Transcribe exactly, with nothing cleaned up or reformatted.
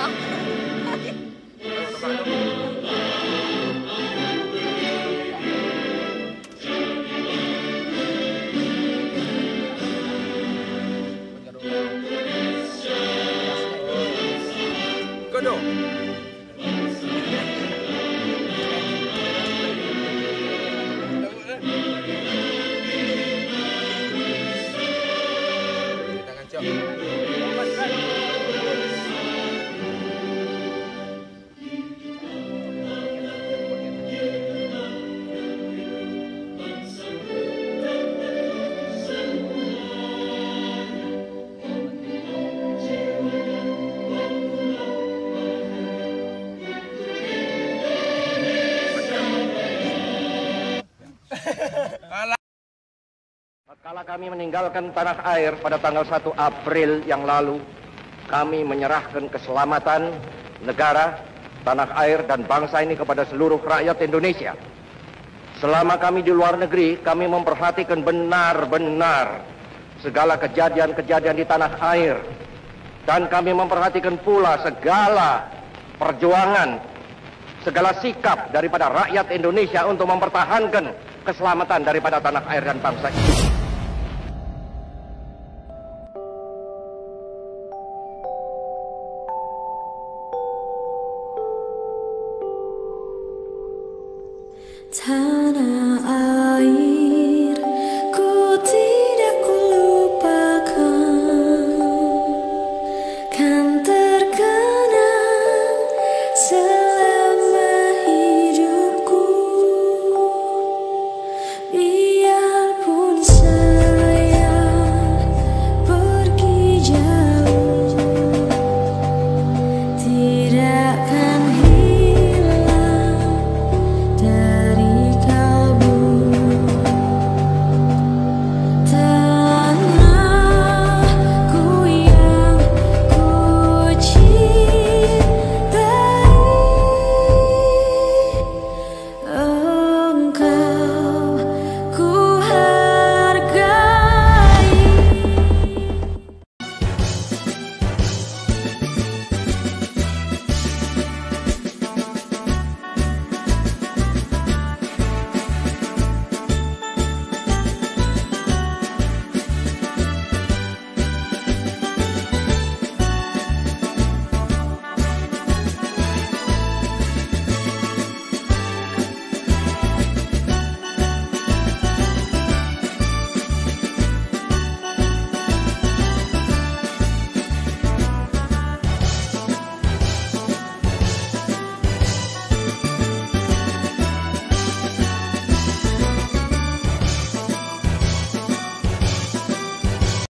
Kala kami meninggalkan tanah air pada tanggal satu April yang lalu, kami menyerahkan keselamatan negara, tanah air, dan bangsa ini kepada seluruh rakyat Indonesia. Selama kami di luar negeri, kami memperhatikan benar-benar segala kejadian-kejadian di tanah air. Dan kami memperhatikan pula segala perjuangan, segala sikap daripada rakyat Indonesia untuk mempertahankan keselamatan daripada tanah air dan bangsa ini. tanah